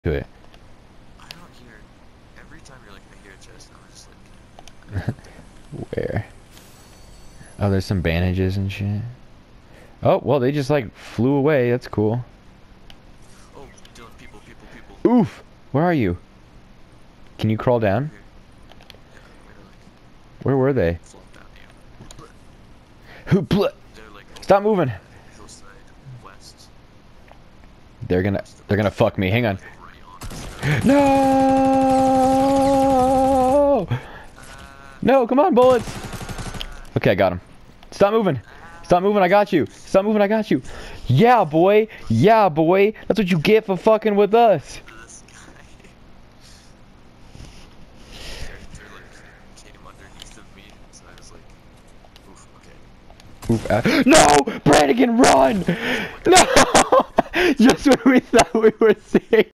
to it. I don't hear. Every time you're like, I hear a chest, I'm just like. Where? Oh, there's some bandages and shit. Oh, well, they just like flew away. That's cool. Oh, Dylan, people. Oof! Where are you? Can you crawl down? Here. Yeah, Where were they? flop down Hoopla! They're like Stop moving! hillside west. They're gonna fuck me. Hang on. Right on us. No! No, come on, bullets! Okay, I got him. Stop moving! Stop moving, I got you! Stop moving, I got you! Yeah, boy! Yeah, boy! That's what you get for fucking with us! This guy. They're like came underneath of me, so I was like, oof, okay. Oof, no! Brannigan, run! No! Just when we thought we were safe.